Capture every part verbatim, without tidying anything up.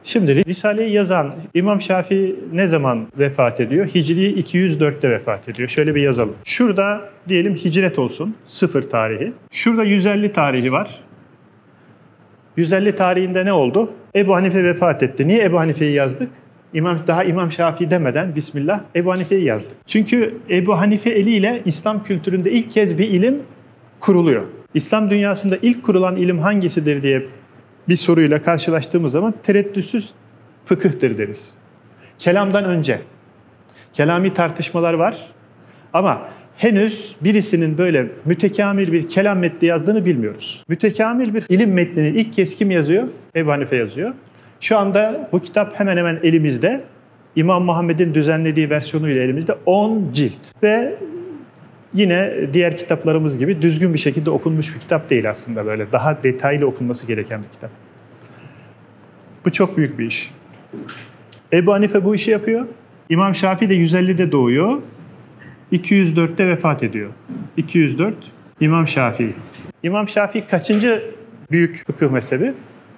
Şimdi Risale'yi yazan İmam Şafii ne zaman vefat ediyor? Hicri iki yüz dörtte vefat ediyor. Şöyle bir yazalım. Şurada diyelim hicret olsun, sıfır tarihi. Şurada yüz elli tarihi var. yüz elli tarihinde ne oldu? Ebu Hanife vefat etti. Niye Ebu Hanife'yi yazdık? İmam, daha İmam Şafii demeden Bismillah Ebu Hanife'yi yazdık. Çünkü Ebu Hanife eliyle İslam kültüründe ilk kez bir ilim kuruluyor. İslam dünyasında ilk kurulan ilim hangisidir diye bir soruyla karşılaştığımız zaman tereddütsüz fıkıhtır deriz. Kelamdan önce. Kelami tartışmalar var ama henüz birisinin böyle mütekamil bir kelam metni yazdığını bilmiyoruz. Mütekamil bir ilim metnini ilk kez kim yazıyor? Ebu Hanife yazıyor. Şu anda bu kitap hemen hemen elimizde. İmam Muhammed'in düzenlediği versiyonuyla elimizde on cilt. Ve yine diğer kitaplarımız gibi düzgün bir şekilde okunmuş bir kitap değil aslında böyle. Daha detaylı okunması gereken bir kitap. Bu çok büyük bir iş. Ebu Hanife bu işi yapıyor. İmam Şafii de yüz ellide doğuyor. iki yüz dörtte vefat ediyor. iki yüz dört İmam Şafii. İmam Şafii kaçıncı büyük fıkıh mezhebi?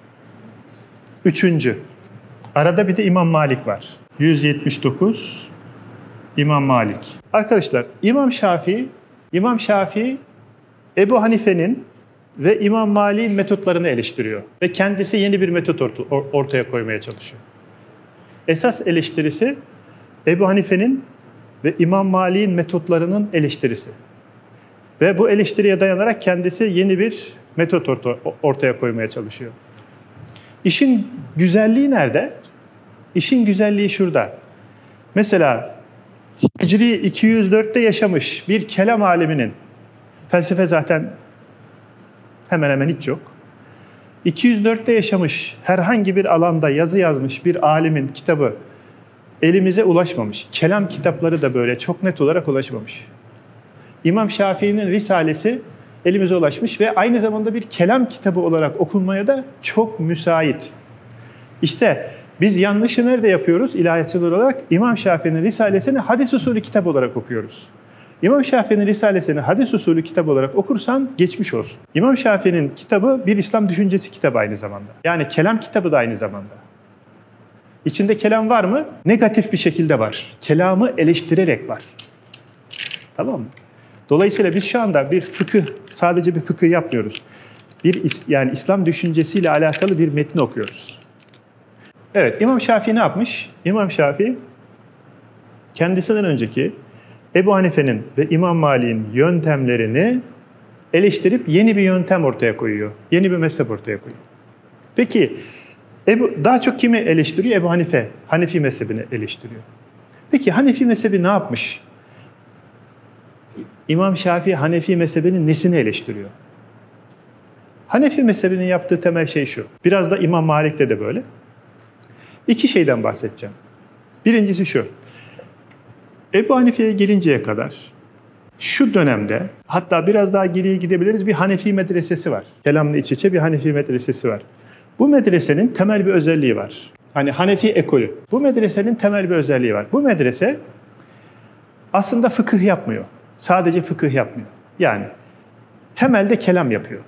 Üçüncü. Arada bir de İmam Malik var. yüz yetmiş dokuz İmam Malik. Arkadaşlar İmam Şafii, İmam Şafii Ebu Hanife'nin ve İmam Malik'in metotlarını eleştiriyor. Ve kendisi yeni bir metot ortaya koymaya çalışıyor. Esas eleştirisi Ebu Hanife'nin ve İmam Malik'in metotlarının eleştirisi. Ve bu eleştiriye dayanarak kendisi yeni bir metot ortaya koymaya çalışıyor. İşin güzelliği nerede? İşin güzelliği şurada. Mesela Hicri iki yüz dörtte yaşamış bir kelam aliminin, felsefe zaten hemen hemen hiç yok. iki yüz dörtte yaşamış, herhangi bir alanda yazı yazmış bir alimin kitabı elimize ulaşmamış. Kelam kitapları da böyle çok net olarak ulaşmamış. İmam Şafii'nin Risalesi elimize ulaşmış ve aynı zamanda bir kelam kitabı olarak okunmaya da çok müsait. İşte biz yanlışı nerede yapıyoruz ilahiyatçılar olarak? İmam Şafii'nin Risalesini hadis usulü kitap olarak okuyoruz. İmam Şafii'nin Risalesini hadis usulü kitap olarak okursan geçmiş olsun. İmam Şafii'nin kitabı bir İslam düşüncesi kitabı aynı zamanda. Yani kelam kitabı da aynı zamanda. İçinde kelam var mı? Negatif bir şekilde var. Kelamı eleştirerek var. Tamam mı? Dolayısıyla biz şu anda bir fıkıh, sadece bir fıkıh yapmıyoruz. Bir yani İslam düşüncesiyle alakalı bir metni okuyoruz. Evet, İmam Şafii ne yapmış? İmam Şafii kendisinden önceki Ebu Hanife'nin ve İmam Malik'in yöntemlerini eleştirip yeni bir yöntem ortaya koyuyor. Yeni bir mezhep ortaya koyuyor. Peki Ebu, daha çok kimi eleştiriyor? Ebu Hanife, Hanefi mezhebini eleştiriyor. Peki Hanefi mezhebi ne yapmış? İmam Şafii Hanefi mezhebinin nesini eleştiriyor? Hanefi mezhebinin yaptığı temel şey şu. Biraz da İmam Malik'te de böyle. İki şeyden bahsedeceğim. Birincisi şu. Ebu Hanife'ye gelinceye kadar şu dönemde, hatta biraz daha geriye gidebiliriz, bir Hanefi medresesi var. Kelamla iç içe bir Hanefi medresesi var. Bu medresenin temel bir özelliği var. Hani Hanefi ekolü. Bu medresenin temel bir özelliği var. Bu medrese aslında fıkıh yapmıyor. Sadece fıkıh yapmıyor. Yani temelde kelam yapıyor.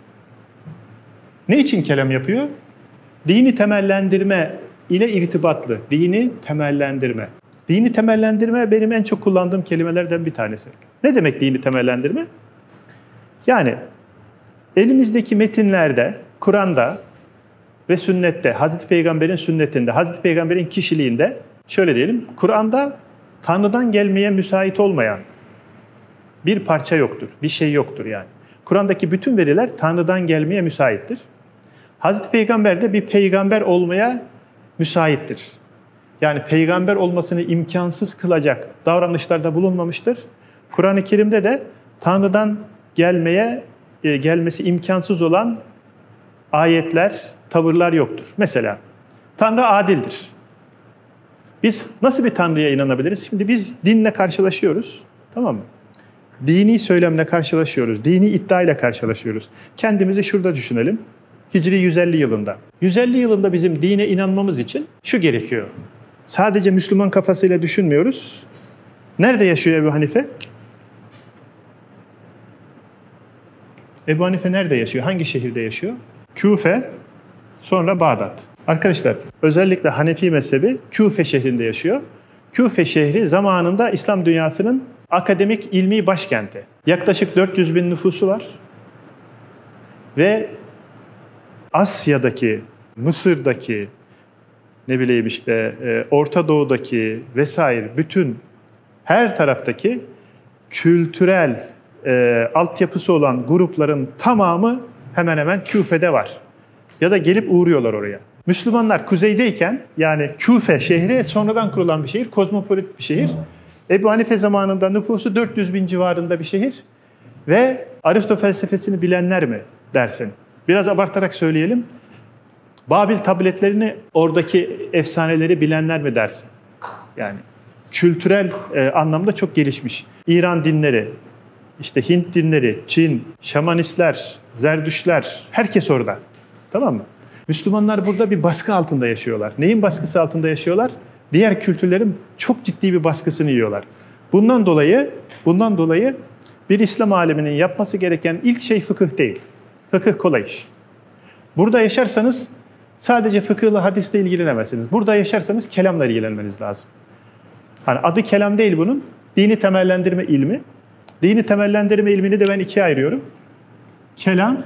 Ne için kelam yapıyor? Dini temellendirme ile irtibatlı. Dini temellendirme. Dini temellendirme benim en çok kullandığım kelimelerden bir tanesi. Ne demek dini temellendirme? Yani elimizdeki metinlerde, Kur'an'da ve sünnette, Hazreti Peygamber'in sünnetinde, Hazreti Peygamber'in kişiliğinde, şöyle diyelim, Kur'an'da Tanrı'dan gelmeye müsait olmayan bir parça yoktur, bir şey yoktur yani. Kur'an'daki bütün veriler Tanrı'dan gelmeye müsaittir. Hazreti Peygamber de bir peygamber olmaya müsaittir. Yani peygamber olmasını imkansız kılacak davranışlarda bulunmamıştır. Kur'an-ı Kerim'de de Tanrı'dan gelmeye e, gelmesi imkansız olan ayetler, tavırlar yoktur. Mesela Tanrı adildir. Biz nasıl bir Tanrı'ya inanabiliriz? Şimdi biz dinle karşılaşıyoruz. Tamam mı? Dini söylemle karşılaşıyoruz. Dini iddiayla karşılaşıyoruz. Kendimizi şurada düşünelim. Hicri yüz elli yılında. yüz elli yılında bizim dine inanmamız için şu gerekiyor. Sadece Müslüman kafasıyla düşünmüyoruz. Nerede yaşıyor Ebu Hanife? Ebu Hanife nerede yaşıyor? Hangi şehirde yaşıyor? Küfe, sonra Bağdat. Arkadaşlar, özellikle Hanefi mezhebi Küfe şehrinde yaşıyor. Küfe şehri zamanında İslam dünyasının akademik ilmi başkenti. Yaklaşık dört yüz bin nüfusu var. Ve Asya'daki, Mısır'daki, ne bileyim işte Orta Doğu'daki vesaire bütün her taraftaki kültürel e, altyapısı olan grupların tamamı hemen hemen Küfe'de var. Ya da gelip uğruyorlar oraya. Müslümanlar kuzeydeyken, yani Küfe şehri sonradan kurulan bir şehir, kozmopolit bir şehir. Ebu Hanife zamanında nüfusu dört yüz bin civarında bir şehir. Ve Aristo felsefesini bilenler mi dersin? Biraz abartarak söyleyelim. Babil tabletlerini, oradaki efsaneleri bilenler mi dersin? Yani kültürel e, anlamda çok gelişmiş. İran dinleri, işte Hint dinleri, Çin, Şamanistler, Zerdüştler, herkes orada. Tamam mı? Müslümanlar burada bir baskı altında yaşıyorlar. Neyin baskısı altında yaşıyorlar? Diğer kültürlerin çok ciddi bir baskısını yiyorlar. Bundan dolayı, bundan dolayı bir İslam aleminin yapması gereken ilk şey fıkıh değil. Fıkıh kolay iş. Burada yaşarsanız sadece fıkıhla, hadisle ilgilenemezsiniz. Burada yaşarsanız kelamla ilgilenmeniz lazım. Hani adı kelam değil bunun, dini temellendirme ilmi. Dini temellendirme ilmini de ben ikiye ayırıyorum. Kelam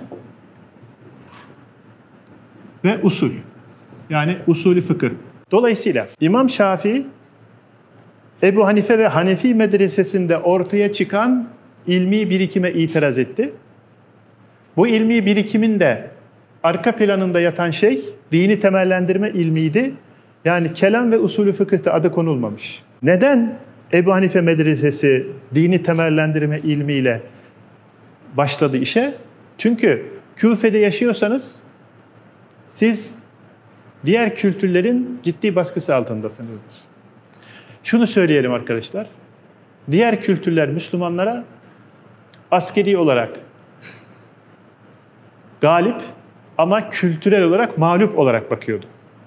ve usul. Yani usulü fıkıh. Dolayısıyla İmam Şafii, Ebu Hanife ve Hanefi medresesinde ortaya çıkan ilmi birikime itiraz etti. Bu ilmi birikimin de arka planında yatan şey dini temellendirme ilmiydi. Yani kelam ve usulü fıkıhta adı konulmamış. Neden Ebu Hanife medresesi dini temellendirme ilmiyle başladı işe? Çünkü Küfe'de yaşıyorsanız siz diğer kültürlerin ciddi baskısı altındasınızdır. Şunu söyleyelim arkadaşlar. Diğer kültürler Müslümanlara askeri olarak galip ama kültürel olarak mağlup olarak bakıyordu.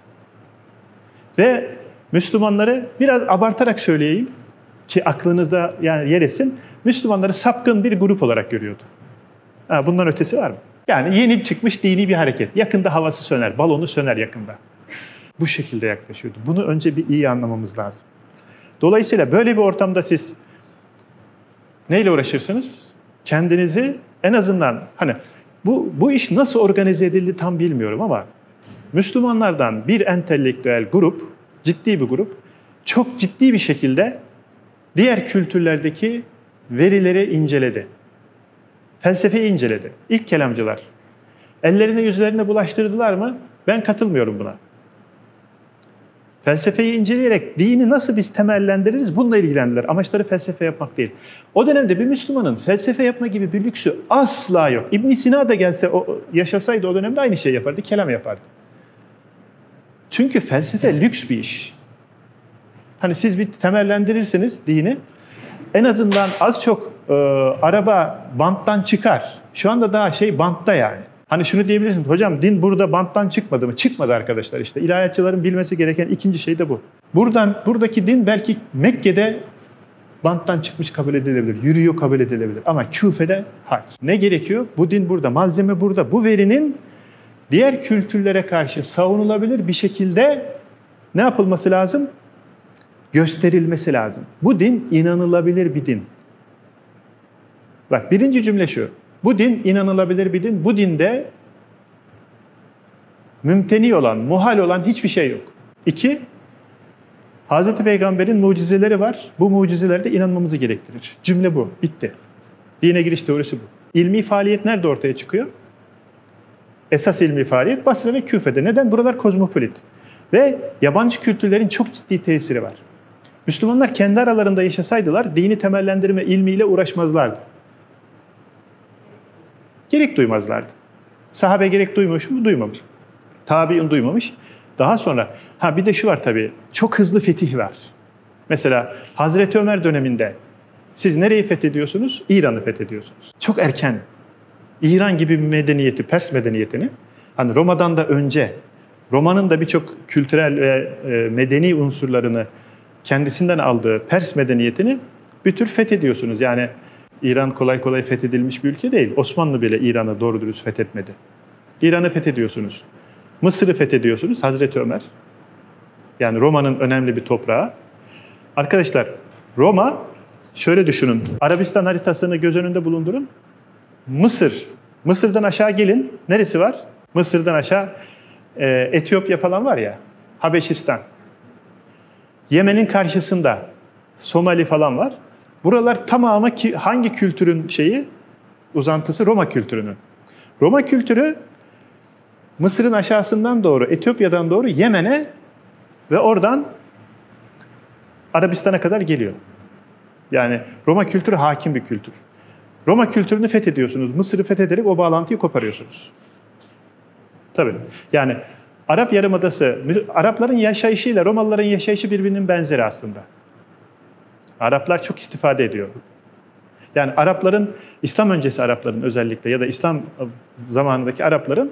Ve Müslümanları biraz abartarak söyleyeyim ki aklınızda yani yer etsin. Müslümanları sapkın bir grup olarak görüyordu. Ha, bundan ötesi var mı? Yani yeni çıkmış dini bir hareket. Yakında havası söner, balonu söner yakında. Bu şekilde yaklaşıyordu. Bunu önce bir iyi anlamamız lazım. Dolayısıyla böyle bir ortamda siz neyle uğraşırsınız? Kendinizi en azından hani bu, bu iş nasıl organize edildi tam bilmiyorum ama Müslümanlardan bir entelektüel grup, ciddi bir grup, çok ciddi bir şekilde diğer kültürlerdeki verileri inceledi. Felsefeyi inceledi. İlk kelamcılar. Ellerine yüzlerine bulaştırdılar mı? Ben katılmıyorum buna. Felsefeyi inceleyerek dini nasıl biz temellendiririz bununla ilgilendiler. Amaçları felsefe yapmak değil. O dönemde bir Müslümanın felsefe yapma gibi bir lüksü asla yok. İbn Sina da gelse, o, yaşasaydı o dönemde aynı şey yapardı, kelam yapardı. Çünkü felsefe lüks bir iş. Hani siz bir temellendirirsiniz dini, en azından az çok e, araba banttan çıkar. Şu anda daha şey bantta yani. Hani şunu diyebilirsiniz, hocam din burada banttan çıkmadı mı? Çıkmadı arkadaşlar işte. İlahiyatçıların bilmesi gereken ikinci şey de bu. Buradan, buradaki din belki Mekke'de banttan çıkmış kabul edilebilir, yürüyor kabul edilebilir. Ama Küfe'de hayır. Ne gerekiyor? Bu din burada, malzeme burada. Bu verinin diğer kültürlere karşı savunulabilir bir şekilde ne yapılması lazım? Gösterilmesi lazım. Bu din inanılabilir bir din. Bak birinci cümle şu. Bu din inanılabilir bir din. Bu dinde mümteni olan, muhal olan hiçbir şey yok. İki, Hazreti Peygamber'in mucizeleri var. Bu mucizelerde inanmamızı gerektirir. Cümle bu. Bitti. Dine giriş teorisi bu. İlmi faaliyet nerede ortaya çıkıyor? Esas ilmi faaliyet Basra ve Küfe'de. Neden? Buralar kozmopolit. Ve yabancı kültürlerin çok ciddi tesiri var. Müslümanlar kendi aralarında yaşasaydılar dini temellendirme ilmiyle uğraşmazlardı. Gerek duymazlardı. Sahabe gerek duymuş mu? Duymamış. Tabi'in duymamış. Daha sonra, ha bir de şu var tabii, çok hızlı fetih var. Mesela Hazreti Ömer döneminde siz nereyi fethediyorsunuz? İran'ı fethediyorsunuz. Çok erken. İran gibi bir medeniyeti, Pers medeniyetini, hani Roma'dan da önce, Roma'nın da birçok kültürel ve medeni unsurlarını kendisinden aldığı Pers medeniyetini bir tür fethediyorsunuz. Yani İran kolay kolay fethedilmiş bir ülke değil. Osmanlı bile İran'ı doğru dürüst fethetmedi. İran'ı fethediyorsunuz. Mısır'ı fethediyorsunuz, Hazreti Ömer. Yani Roma'nın önemli bir toprağı. Arkadaşlar, Roma, şöyle düşünün, Arabistan haritasını göz önünde bulundurun. Mısır, Mısır'dan aşağı gelin, neresi var? Mısır'dan aşağı e, Etiyopya falan var ya, Habeşistan. Yemen'in karşısında Somali falan var. Buralar tamamı ki, hangi kültürün şeyi? Uzantısı Roma kültürünün. Roma kültürü Mısır'ın aşağısından doğru, Etiyopya'dan doğru Yemen'e ve oradan Arabistan'a kadar geliyor. Yani Roma kültürü hakim bir kültür. Roma kültürünü fethediyorsunuz. Mısır'ı fethederek o bağlantıyı koparıyorsunuz. Tabii. Yani Arap Yarımadası, Arapların yaşayışıyla Romalıların yaşayışı birbirinin benzeri aslında. Araplar çok istifade ediyor. Yani Arapların, İslam öncesi Arapların özellikle ya da İslam zamanındaki Arapların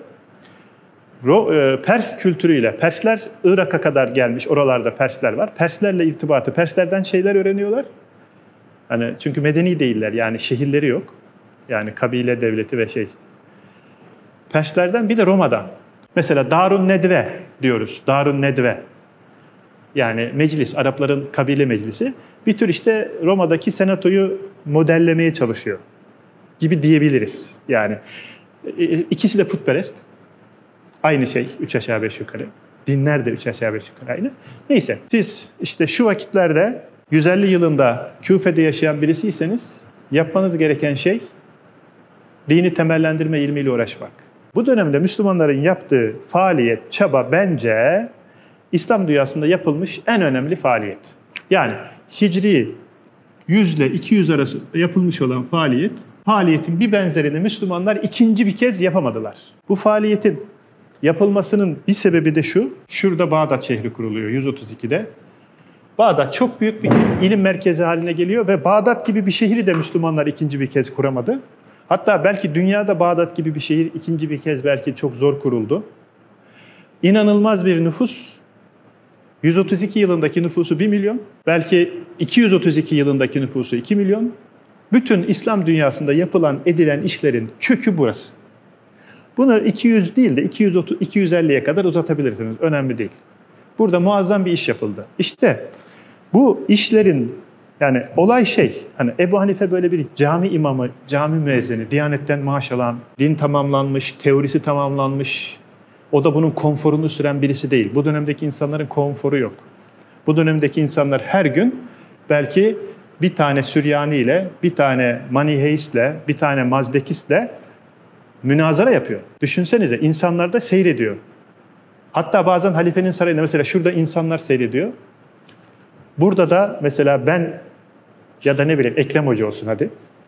Pers kültürüyle, Persler Irak'a kadar gelmiş, oralarda Persler var. Perslerle irtibatı, Perslerden şeyler öğreniyorlar. Hani çünkü medeni değiller, yani şehirleri yok. Yani kabile devleti ve şey. Perslerden bir de Roma'dan. Mesela Darun Nedve diyoruz. Darun Nedve. Yani meclis, Arapların kabile meclisi. Bir tür işte Roma'daki senatoyu modellemeye çalışıyor gibi diyebiliriz. Yani ikisi de putperest. Aynı şey, üç aşağı beş yukarı. Dinler de üç aşağı beş yukarı aynı. Neyse, siz işte şu vakitlerde yüz elli yılında Küfe'de yaşayan birisiyseniz yapmanız gereken şey dini temellendirme ilmiyle uğraşmak. Bu dönemde Müslümanların yaptığı faaliyet, çaba bence İslam dünyasında yapılmış en önemli faaliyet. Yani Hicri yüz ile iki yüz arasında yapılmış olan faaliyet, faaliyetin bir benzerini Müslümanlar ikinci bir kez yapamadılar. Bu faaliyetin yapılmasının bir sebebi de şu, şurada Bağdat şehri kuruluyor yüz otuz ikide. Bağdat çok büyük bir ilim merkezi haline geliyor ve Bağdat gibi bir şehri de Müslümanlar ikinci bir kez kuramadı. Hatta belki dünyada Bağdat gibi bir şehir ikinci bir kez belki çok zor kuruldu. İnanılmaz bir nüfus, yüz otuz iki yılındaki nüfusu bir milyon, belki iki yüz otuz iki yılındaki nüfusu iki milyon. Bütün İslam dünyasında yapılan, edilen işlerin kökü burası. Bunu iki yüz değil de iki yüz otuz, iki yüz elliye kadar uzatabilirsiniz. Önemli değil. Burada muazzam bir iş yapıldı. İşte bu işlerin, yani olay şey, hani Ebu Hanife böyle bir cami imamı, cami müezzini, Diyanet'ten maaş alan, din tamamlanmış, teorisi tamamlanmış, o da bunun konforunu süren birisi değil. Bu dönemdeki insanların konforu yok. Bu dönemdeki insanlar her gün belki bir tane Süryani ile, bir tane Maniheistle, bir tane Mazdekistle münazara yapıyor. Düşünsenize, insanlar da seyrediyor. Hatta bazen halifenin sarayında mesela şurada insanlar seyrediyor. Burada da mesela ben ya da ne bileyim Ekrem Hoca olsun hadi.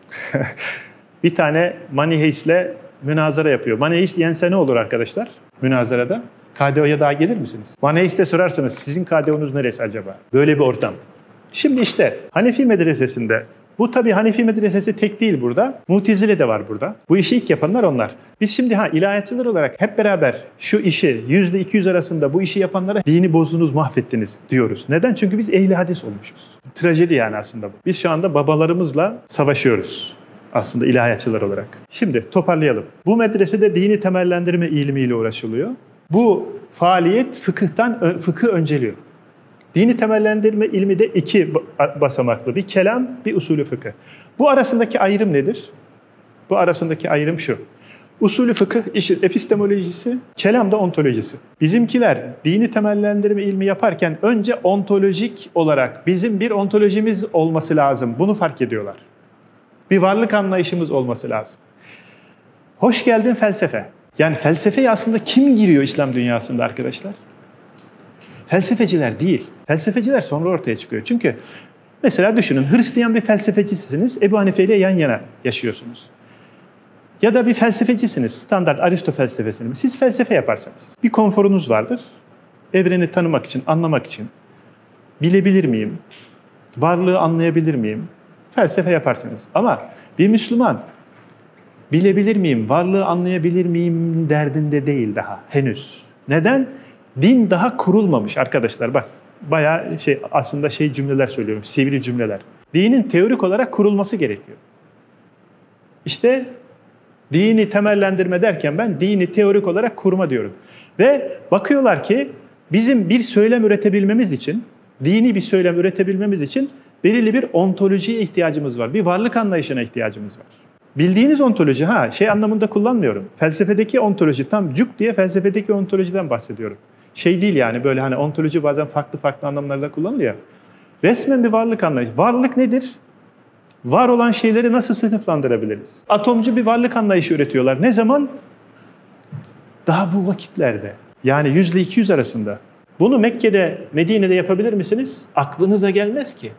Bir tane Maniheis'le münazara yapıyor. Maniheis yense ne olur arkadaşlar münazarada? K D O'ya daha gelir misiniz? Maniheis'te sorarsanız sizin K D O'nuz neresi acaba? Böyle bir ortam. Şimdi işte Hanefi medresesinde, bu tabii Hanefi medresesi tek değil burada. Mutezile de var burada. Bu işi ilk yapanlar onlar. Biz şimdi ha ilahiyatçılar olarak hep beraber şu işi yüzde iki yüz arasında bu işi yapanlara dini bozdunuz, mahvettiniz diyoruz. Neden? Çünkü biz ehli hadis olmuşuz. Trajedi yani aslında bu. Biz şu anda babalarımızla savaşıyoruz aslında ilahiyatçılar olarak. Şimdi toparlayalım. Bu medresede dini temellendirme ilmiyle uğraşılıyor. Bu faaliyet fıkıhtan, fıkıh önceliyor. Dini temellendirme ilmi de iki basamaklı. Bir kelam, bir usulü fıkıh. Bu arasındaki ayrım nedir? Bu arasındaki ayrım şu. Usulü fıkıh işin epistemolojisi, kelam da ontolojisi. Bizimkiler dini temellendirme ilmi yaparken önce ontolojik olarak bizim bir ontolojimiz olması lazım. Bunu fark ediyorlar. Bir varlık anlayışımız olması lazım. Hoş geldin felsefe. Yani felsefeye aslında kim giriyor İslam dünyasında arkadaşlar? Felsefeciler değil. Felsefeciler sonra ortaya çıkıyor. Çünkü mesela düşünün, Hristiyan bir felsefecisiniz, Ebu Hanife ile yan yana yaşıyorsunuz. Ya da bir felsefecisiniz, standart Aristo felsefesini. Siz felsefe yaparsanız bir konforunuz vardır. Evreni tanımak için, anlamak için. Bilebilir miyim? Varlığı anlayabilir miyim? Felsefe yaparsınız. Ama bir Müslüman bilebilir miyim, varlığı anlayabilir miyim derdinde değil daha henüz. Neden? Din daha kurulmamış arkadaşlar. Bak bayağı şey aslında şey cümleler söylüyorum, sivri cümleler. Dinin teorik olarak kurulması gerekiyor. İşte dini temellendirme derken ben dini teorik olarak kurma diyorum. Ve bakıyorlar ki bizim bir söylem üretebilmemiz için, dini bir söylem üretebilmemiz için belirli bir ontolojiye ihtiyacımız var. Bir varlık anlayışına ihtiyacımız var. Bildiğiniz ontoloji, ha şey anlamında kullanmıyorum. Felsefedeki ontoloji, tam cuk diye felsefedeki ontolojiden bahsediyorum. Şey değil yani böyle hani ontoloji bazen farklı farklı anlamlarda kullanılıyor. Resmen bir varlık anlayışı. Varlık nedir? Var olan şeyleri nasıl sınıflandırabiliriz? Atomcu bir varlık anlayışı üretiyorlar. Ne zaman? Daha bu vakitlerde. Yani yüz ile iki yüz arasında. Bunu Mekke'de, Medine'de yapabilir misiniz? Aklınıza gelmez ki.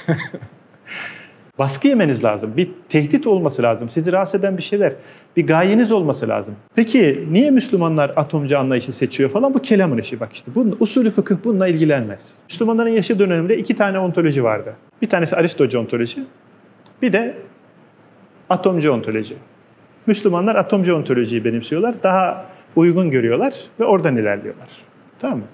Baskı yemeniz lazım. Bir tehdit olması lazım. Sizi rahatsız eden bir şeyler. Bir gayeniz olması lazım. Peki niye Müslümanlar atomcu anlayışı seçiyor falan? Bu kelamın işi bak işte. Bunun, usulü fıkıh bununla ilgilenmez. Müslümanların yaşı döneminde iki tane ontoloji vardı. Bir tanesi Aristocu ontoloji. Bir de atomcu ontoloji. Müslümanlar atomcu ontolojiyi benimsiyorlar. Daha uygun görüyorlar ve oradan ilerliyorlar. Tamam mı?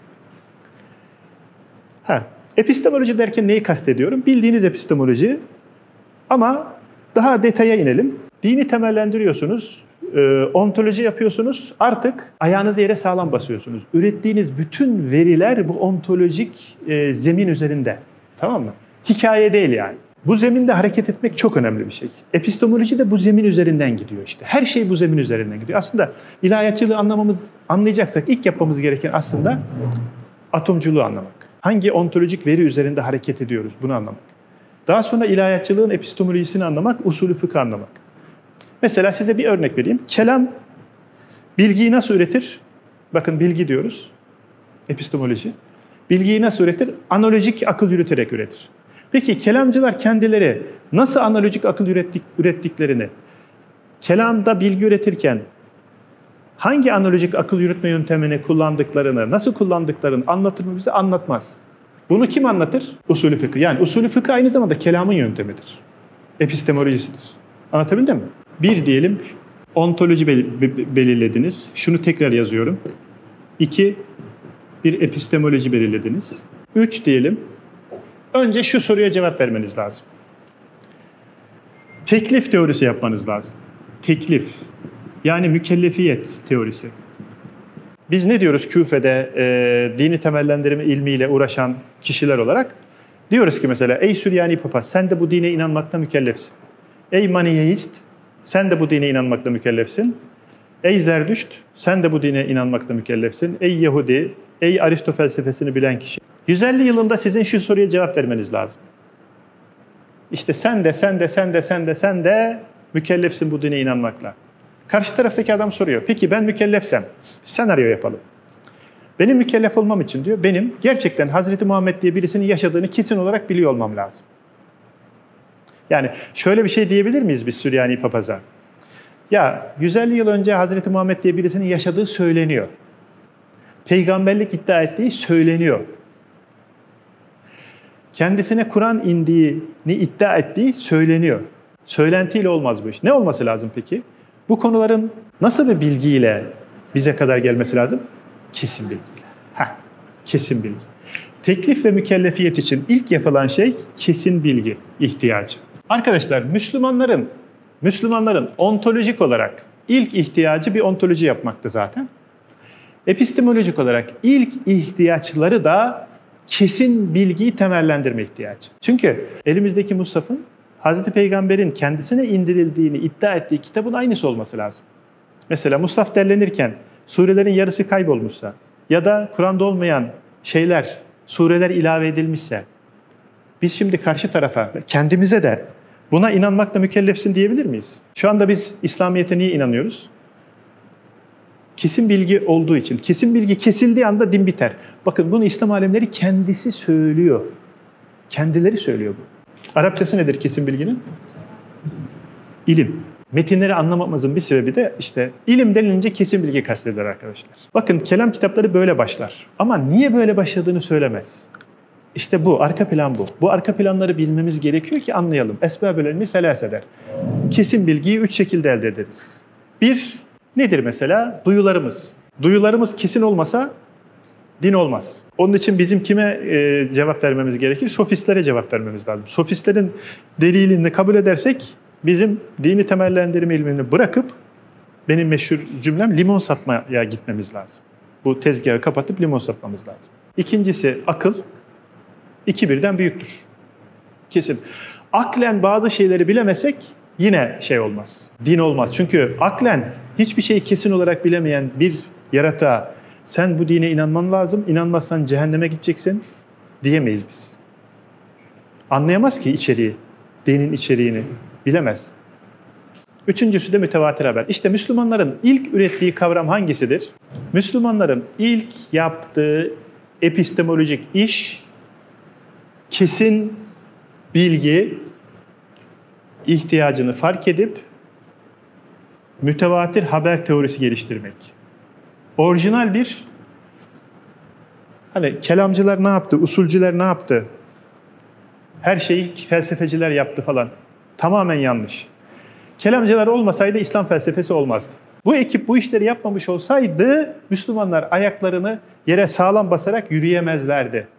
Ha, epistemoloji derken neyi kastediyorum? Bildiğiniz epistemoloji ama daha detaya inelim. Dini temellendiriyorsunuz, e, ontoloji yapıyorsunuz, artık ayağınızı yere sağlam basıyorsunuz. Ürettiğiniz bütün veriler bu ontolojik e, zemin üzerinde. Tamam mı? Hikaye değil yani. Bu zeminde hareket etmek çok önemli bir şey. Epistemoloji de bu zemin üzerinden gidiyor işte. Her şey bu zemin üzerinden gidiyor. Aslında ilahiyatçılığı anlamamız, anlayacaksak ilk yapmamız gereken aslında atomculuğu anlamak. Hangi ontolojik veri üzerinde hareket ediyoruz bunu anlamak. Daha sonra ilahiyatçılığın epistemolojisini anlamak, usulü fıkıh anlamak. Mesela size bir örnek vereyim. Kelam bilgiyi nasıl üretir? Bakın bilgi diyoruz. Epistemoloji. Bilgiyi nasıl üretir? Analojik akıl yürüterek üretir. Peki kelamcılar kendileri nasıl analojik akıl ürettik, ürettiklerini, kelamda bilgi üretirken hangi analojik akıl yürütme yöntemini kullandıklarını, nasıl kullandıklarını anlatır mı bize? Anlatmaz. Bunu kim anlatır? Usulü fıkıh. Yani usulü fıkıh aynı zamanda kelamın yöntemidir. Epistemolojisidir. Anlatabildim mi? Bir diyelim, ontoloji belirlediniz. Şunu tekrar yazıyorum. İki, bir epistemoloji belirlediniz. Üç diyelim. Önce şu soruya cevap vermeniz lazım. Teklif teorisi yapmanız lazım. Teklif. Yani mükellefiyet teorisi. Biz ne diyoruz Küfe'de e, dini temellendirme ilmiyle uğraşan kişiler olarak? Diyoruz ki mesela, ey Süryani papaz sen de bu dine inanmakla mükellefsin. Ey Maniheist sen de bu dine inanmakla mükellefsin. Ey Zerdüşt sen de bu dine inanmakla mükellefsin. Ey Yahudi, ey Aristo felsefesini bilen kişi. yüz elli yılında sizin şu soruya cevap vermeniz lazım. İşte sen de, sen de, sen de, sen de, sen de mükellefsin bu dine inanmakla. Karşı taraftaki adam soruyor. Peki ben mükellefsem, senaryo yapalım. Benim mükellef olmam için diyor, benim gerçekten Hazreti Muhammed diye birisinin yaşadığını kesin olarak biliyor olmam lazım. Yani şöyle bir şey diyebilir miyiz biz Süryani papaza? Ya yüz elli yıl önce Hazreti Muhammed diye birisinin yaşadığı söyleniyor. Peygamberlik iddia ettiği söyleniyor. Kendisine Kur'an indiğini iddia ettiği söyleniyor. Söylentiyle olmaz bu iş. Ne olması lazım peki? Bu konuların nasıl bir bilgiyle bize kadar gelmesi lazım? Kesin bilgiyle. Heh, kesin bilgi. Teklif ve mükellefiyet için ilk yapılan şey kesin bilgi ihtiyacı. Arkadaşlar Müslümanların Müslümanların ontolojik olarak ilk ihtiyacı bir ontoloji yapmaktı zaten. Epistemolojik olarak ilk ihtiyaçları da kesin bilgiyi temellendirme ihtiyacı. Çünkü elimizdeki Mushaf'ın Hazreti Peygamber'in kendisine indirildiğini iddia ettiği kitabın aynısı olması lazım. Mesela Mushaf derlenirken surelerin yarısı kaybolmuşsa ya da Kur'an'da olmayan şeyler, sureler ilave edilmişse biz şimdi karşı tarafa, kendimize de buna inanmakla mükellefsin diyebilir miyiz? Şu anda biz İslamiyet'e niye inanıyoruz? Kesin bilgi olduğu için. Kesin bilgi kesildiği anda din biter. Bakın bunu İslam alimleri kendisi söylüyor. Kendileri söylüyor bu. Arapçası nedir kesin bilginin? İlim. Metinleri anlamamızın bir sebebi de işte ilim denilince kesin bilgi kastedilir arkadaşlar. Bakın kelam kitapları böyle başlar. Ama niye böyle başladığını söylemez. İşte bu, arka plan bu. Bu arka planları bilmemiz gerekiyor ki anlayalım. Esbab-ül ilmi felas eder. Kesin bilgiyi üç şekilde elde ederiz. Bir, nedir mesela? Duyularımız. Duyularımız kesin olmasa din olmaz. Onun için bizim kime e, cevap vermemiz gerekir? Sofistlere cevap vermemiz lazım. Sofistlerin delilini kabul edersek bizim dini temellendirme ilmini bırakıp benim meşhur cümlem limon satmaya gitmemiz lazım. Bu tezgahı kapatıp limon satmamız lazım. İkincisi akıl. İki birden büyüktür. Kesin. Aklen bazı şeyleri bilemesek yine şey olmaz. Din olmaz. Çünkü aklen hiçbir şeyi kesin olarak bilemeyen bir yaratığa sen bu dine inanman lazım, inanmazsan cehenneme gideceksin diyemeyiz biz. Anlayamaz ki içeriği, dinin içeriğini bilemez. Üçüncüsü de mütevatir haber. İşte Müslümanların ilk ürettiği kavram hangisidir? Müslümanların ilk yaptığı epistemolojik iş, kesin bilgi ihtiyacını fark edip mütevatir haber teorisi geliştirmek. Orijinal bir, hani kelamcılar ne yaptı, usulcüler ne yaptı, her şeyi felsefeciler yaptı falan. Tamamen yanlış. Kelamcılar olmasaydı İslam felsefesi olmazdı. Bu ekip bu işleri yapmamış olsaydı Müslümanlar ayaklarını yere sağlam basarak yürüyemezlerdi.